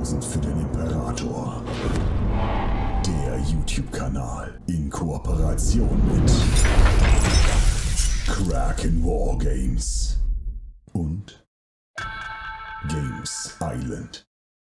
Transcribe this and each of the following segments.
1000 für den Imperator. Der YouTube-Kanal in Kooperation mit Kraken Wargames und Games Island.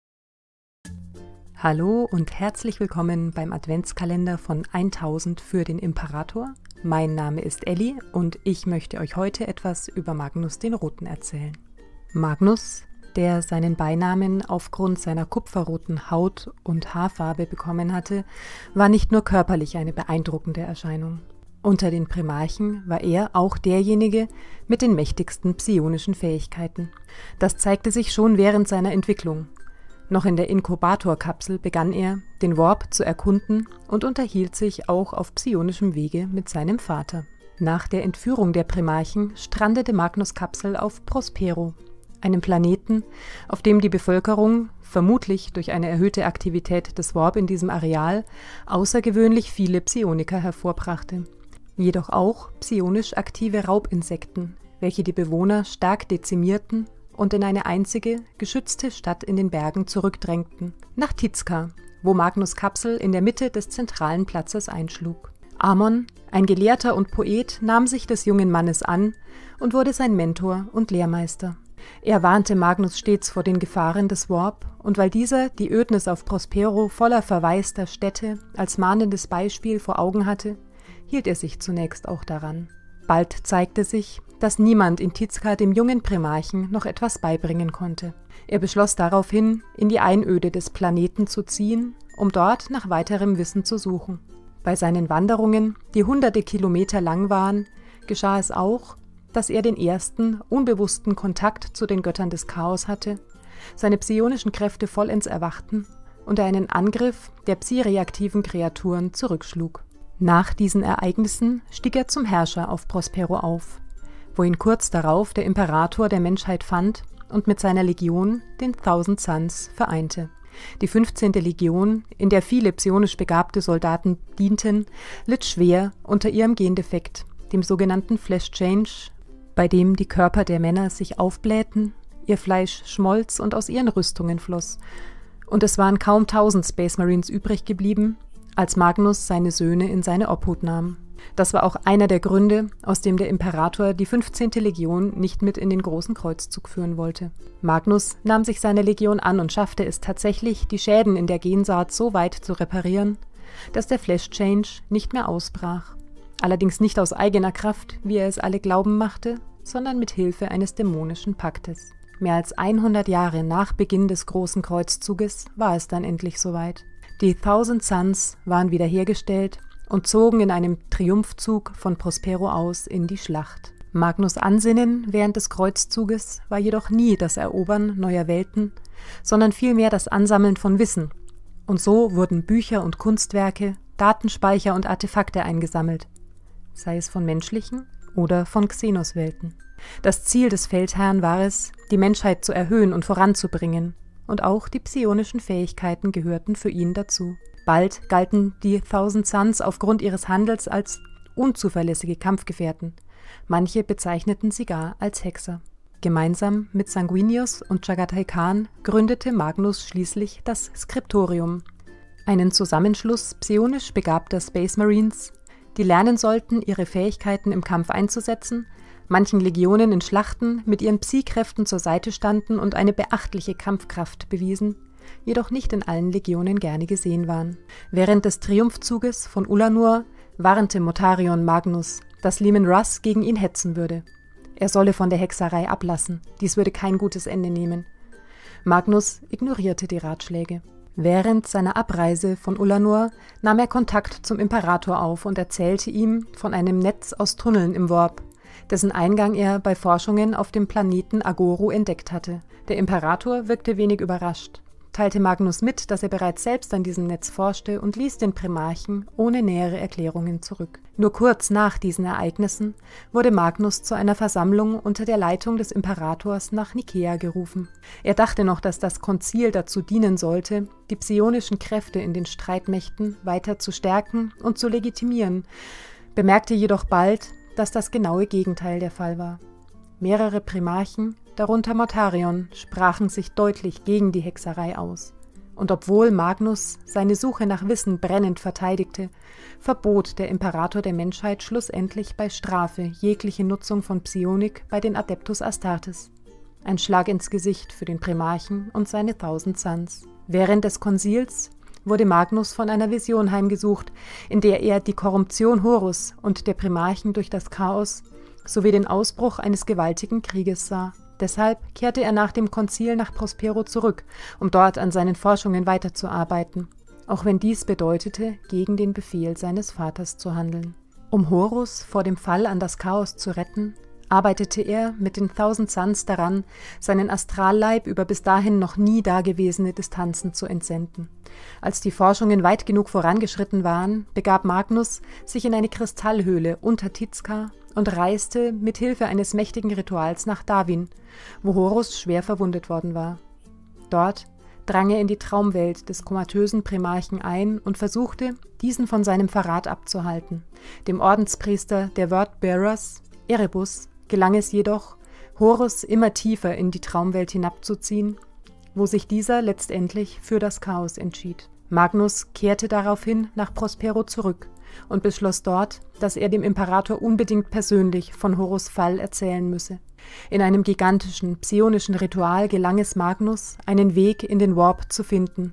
Hallo und herzlich willkommen beim Adventskalender von 1000 für den Imperator. Mein Name ist Elli und ich möchte euch heute etwas über Magnus den Roten erzählen. Magnus, der seinen Beinamen aufgrund seiner kupferroten Haut- und Haarfarbe bekommen hatte, war nicht nur körperlich eine beeindruckende Erscheinung. Unter den Primarchen war er auch derjenige mit den mächtigsten psionischen Fähigkeiten. Das zeigte sich schon während seiner Entwicklung. Noch in der Inkubatorkapsel begann er, den Warp zu erkunden und unterhielt sich auch auf psionischem Wege mit seinem Vater. Nach der Entführung der Primarchen strandete Magnus' Kapsel auf Prospero, einem Planeten, auf dem die Bevölkerung, vermutlich durch eine erhöhte Aktivität des Warp in diesem Areal, außergewöhnlich viele Psioniker hervorbrachte. Jedoch auch psionisch aktive Raubinsekten, welche die Bewohner stark dezimierten und in eine einzige, geschützte Stadt in den Bergen zurückdrängten, nach Tizca, wo Magnus' Kapsel in der Mitte des zentralen Platzes einschlug. Amon, ein Gelehrter und Poet, nahm sich des jungen Mannes an und wurde sein Mentor und Lehrmeister. Er warnte Magnus stets vor den Gefahren des Warp, und weil dieser die Ödnis auf Prospero voller verwaister Städte als mahnendes Beispiel vor Augen hatte, hielt er sich zunächst auch daran. Bald zeigte sich, dass niemand in Tizca dem jungen Primarchen noch etwas beibringen konnte. Er beschloss daraufhin, in die Einöde des Planeten zu ziehen, um dort nach weiterem Wissen zu suchen. Bei seinen Wanderungen, die hunderte Kilometer lang waren, geschah es auch, dass er den ersten, unbewussten Kontakt zu den Göttern des Chaos hatte, seine psionischen Kräfte vollends erwachten und er einen Angriff der psi-reaktiven Kreaturen zurückschlug. Nach diesen Ereignissen stieg er zum Herrscher auf Prospero auf, wo ihn kurz darauf der Imperator der Menschheit fand und mit seiner Legion, den 1000 Suns, vereinte. Die 15. Legion, in der viele psionisch begabte Soldaten dienten, litt schwer unter ihrem Gendefekt, dem sogenannten Flesh Change, bei dem die Körper der Männer sich aufblähten, ihr Fleisch schmolz und aus ihren Rüstungen floss. Und es waren kaum 1000 Space Marines übrig geblieben, als Magnus seine Söhne in seine Obhut nahm. Das war auch einer der Gründe, aus dem der Imperator die 15. Legion nicht mit in den großen Kreuzzug führen wollte. Magnus nahm sich seine Legion an und schaffte es tatsächlich, die Schäden in der Gensaat so weit zu reparieren, dass der Flesh Change nicht mehr ausbrach. Allerdings nicht aus eigener Kraft, wie er es alle glauben machte, sondern mit Hilfe eines dämonischen Paktes. Mehr als 100 Jahre nach Beginn des großen Kreuzzuges war es dann endlich soweit. Die 1000 Suns waren wiederhergestellt und zogen in einem Triumphzug von Prospero aus in die Schlacht. Magnus' Ansinnen während des Kreuzzuges war jedoch nie das Erobern neuer Welten, sondern vielmehr das Ansammeln von Wissen. Und so wurden Bücher und Kunstwerke, Datenspeicher und Artefakte eingesammelt, sei es von menschlichen oder von Xenos-Welten. Das Ziel des Feldherrn war es, die Menschheit zu erhöhen und voranzubringen, und auch die psionischen Fähigkeiten gehörten für ihn dazu. Bald galten die 1000 Suns aufgrund ihres Handels als unzuverlässige Kampfgefährten. Manche bezeichneten sie gar als Hexer. Gemeinsam mit Sanguinius und Chagatai Khan gründete Magnus schließlich das Skriptorium, einen Zusammenschluss psionisch begabter Space Marines, die lernen sollten, ihre Fähigkeiten im Kampf einzusetzen, manchen Legionen in Schlachten mit ihren Psi-Kräften zur Seite standen und eine beachtliche Kampfkraft bewiesen, jedoch nicht in allen Legionen gerne gesehen waren. Während des Triumphzuges von Ulanor warnte Mortarion Magnus, dass Leman Russ gegen ihn hetzen würde. Er solle von der Hexerei ablassen, dies würde kein gutes Ende nehmen. Magnus ignorierte die Ratschläge. Während seiner Abreise von Ulanor nahm er Kontakt zum Imperator auf und erzählte ihm von einem Netz aus Tunneln im Warp, dessen Eingang er bei Forschungen auf dem Planeten Agoru entdeckt hatte. Der Imperator wirkte wenig überrascht, teilte Magnus mit, dass er bereits selbst an diesem Netz forschte und ließ den Primarchen ohne nähere Erklärungen zurück. Nur kurz nach diesen Ereignissen wurde Magnus zu einer Versammlung unter der Leitung des Imperators nach Nikea gerufen. Er dachte noch, dass das Konzil dazu dienen sollte, die psionischen Kräfte in den Streitmächten weiter zu stärken und zu legitimieren, bemerkte jedoch bald, dass das genaue Gegenteil der Fall war. Mehrere Primarchen, darunter Mortarion, sprachen sich deutlich gegen die Hexerei aus. Und obwohl Magnus seine Suche nach Wissen brennend verteidigte, verbot der Imperator der Menschheit schlussendlich bei Strafe jegliche Nutzung von Psionik bei den Adeptus Astartes. Ein Schlag ins Gesicht für den Primarchen und seine 1000 Sons. Während des Konzils wurde Magnus von einer Vision heimgesucht, in der er die Korruption Horus und der Primarchen durch das Chaos sowie den Ausbruch eines gewaltigen Krieges sah. Deshalb kehrte er nach dem Konzil nach Prospero zurück, um dort an seinen Forschungen weiterzuarbeiten, auch wenn dies bedeutete, gegen den Befehl seines Vaters zu handeln. Um Horus vor dem Fall an das Chaos zu retten, arbeitete er mit den 1000 Sons daran, seinen Astralleib über bis dahin noch nie dagewesene Distanzen zu entsenden. Als die Forschungen weit genug vorangeschritten waren, begab Magnus sich in eine Kristallhöhle unter Tizca und reiste mit Hilfe eines mächtigen Rituals nach Davin, wo Horus schwer verwundet worden war. Dort drang er in die Traumwelt des komatösen Primarchen ein und versuchte, diesen von seinem Verrat abzuhalten. Dem Ordenspriester der Wordbearers, Erebus, gelang es jedoch, Horus immer tiefer in die Traumwelt hinabzuziehen, wo sich dieser letztendlich für das Chaos entschied. Magnus kehrte daraufhin nach Prospero zurück und beschloss dort, dass er dem Imperator unbedingt persönlich von Horus' Fall erzählen müsse. In einem gigantischen, psionischen Ritual gelang es Magnus, einen Weg in den Warp zu finden.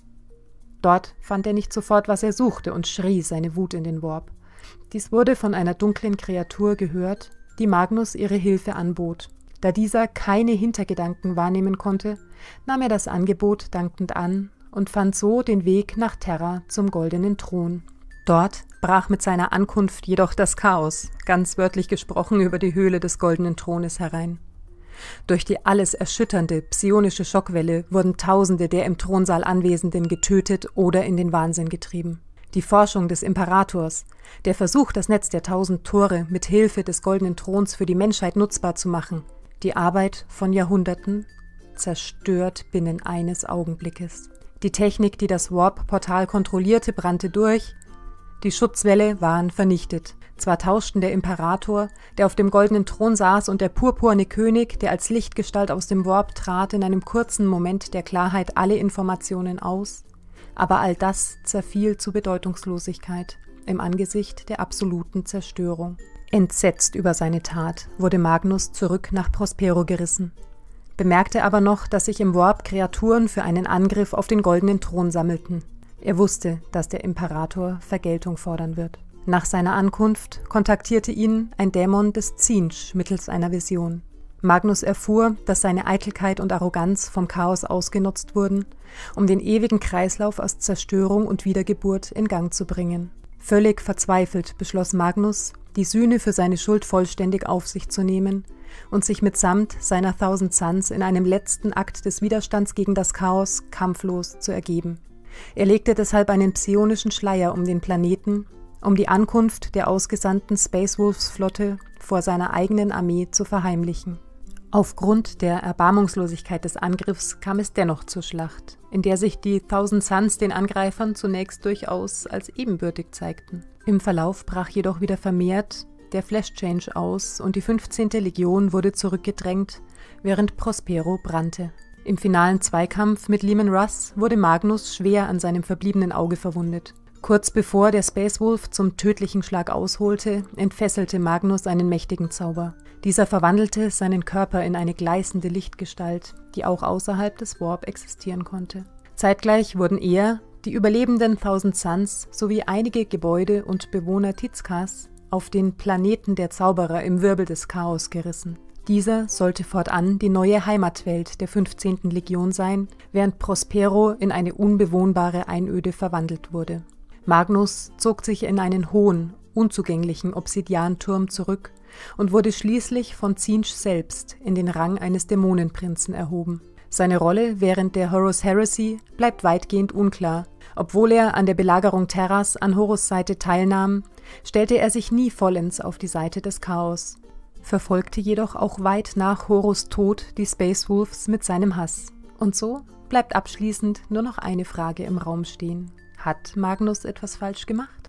Dort fand er nicht sofort, was er suchte, und schrie seine Wut in den Warp. Dies wurde von einer dunklen Kreatur gehört, die Magnus ihre Hilfe anbot. Da dieser keine Hintergedanken wahrnehmen konnte, nahm er das Angebot dankend an und fand so den Weg nach Terra zum goldenen Thron. Dort brach mit seiner Ankunft jedoch das Chaos, ganz wörtlich gesprochen, über die Höhle des goldenen Thrones herein. Durch die alles erschütternde psionische Schockwelle wurden Tausende der im Thronsaal Anwesenden getötet oder in den Wahnsinn getrieben. Die Forschung des Imperators, der Versuch, das Netz der 1000 Tore mit Hilfe des goldenen Throns für die Menschheit nutzbar zu machen, die Arbeit von Jahrhunderten, zerstört binnen eines Augenblickes. Die Technik, die das Warp-Portal kontrollierte, brannte durch. Die Schutzwälle waren vernichtet. Zwar tauschten der Imperator, der auf dem goldenen Thron saß, und der purpurne König, der als Lichtgestalt aus dem Warp trat, in einem kurzen Moment der Klarheit alle Informationen aus, aber all das zerfiel zu Bedeutungslosigkeit im Angesicht der absoluten Zerstörung. Entsetzt über seine Tat wurde Magnus zurück nach Prospero gerissen, bemerkte aber noch, dass sich im Warp Kreaturen für einen Angriff auf den goldenen Thron sammelten. Er wusste, dass der Imperator Vergeltung fordern wird. Nach seiner Ankunft kontaktierte ihn ein Dämon des Tzeentch mittels einer Vision. Magnus erfuhr, dass seine Eitelkeit und Arroganz vom Chaos ausgenutzt wurden, um den ewigen Kreislauf aus Zerstörung und Wiedergeburt in Gang zu bringen. Völlig verzweifelt beschloss Magnus, die Sühne für seine Schuld vollständig auf sich zu nehmen und sich mitsamt seiner 1000 Sons in einem letzten Akt des Widerstands gegen das Chaos kampflos zu ergeben. Er legte deshalb einen psionischen Schleier um den Planeten, um die Ankunft der ausgesandten Space Wolves Flotte vor seiner eigenen Armee zu verheimlichen. Aufgrund der Erbarmungslosigkeit des Angriffs kam es dennoch zur Schlacht, in der sich die 1000 Sons den Angreifern zunächst durchaus als ebenbürtig zeigten. Im Verlauf brach jedoch wieder vermehrt der Flash Change aus und die 15. Legion wurde zurückgedrängt, während Prospero brannte. Im finalen Zweikampf mit Leman Russ wurde Magnus schwer an seinem verbliebenen Auge verwundet. Kurz bevor der Space Wolf zum tödlichen Schlag ausholte, entfesselte Magnus einen mächtigen Zauber. Dieser verwandelte seinen Körper in eine gleißende Lichtgestalt, die auch außerhalb des Warp existieren konnte. Zeitgleich wurden er, die überlebenden 1000 Sons sowie einige Gebäude und Bewohner Tizcas auf den Planeten der Zauberer im Wirbel des Chaos gerissen. Dieser sollte fortan die neue Heimatwelt der 15. Legion sein, während Prospero in eine unbewohnbare Einöde verwandelt wurde. Magnus zog sich in einen hohen, unzugänglichen Obsidianturm zurück und wurde schließlich von Tzeentch selbst in den Rang eines Dämonenprinzen erhoben. Seine Rolle während der Horus Heresy bleibt weitgehend unklar. Obwohl er an der Belagerung Terras an Horus Seite teilnahm, stellte er sich nie vollends auf die Seite des Chaos, verfolgte jedoch auch weit nach Horus Tod die Space Wolves mit seinem Hass. Und so bleibt abschließend nur noch eine Frage im Raum stehen. Hat Magnus etwas falsch gemacht?